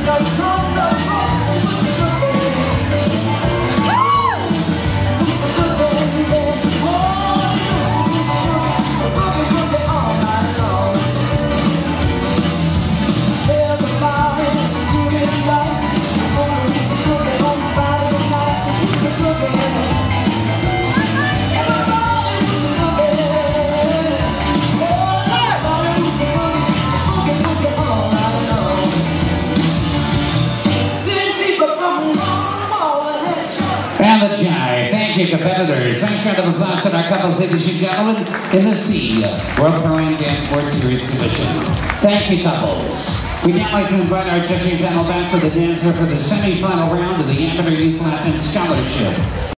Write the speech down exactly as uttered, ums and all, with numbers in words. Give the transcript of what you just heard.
And the jive. Thank you, competitors. Nice round of applause to our couples, ladies and gentlemen, in the C World Pro-Am Dance Sports Series Division. Thank you, couples. We'd now like to invite our judging panel back to the dancer for the semi-final round of the Amateur Youth Latin Scholarship.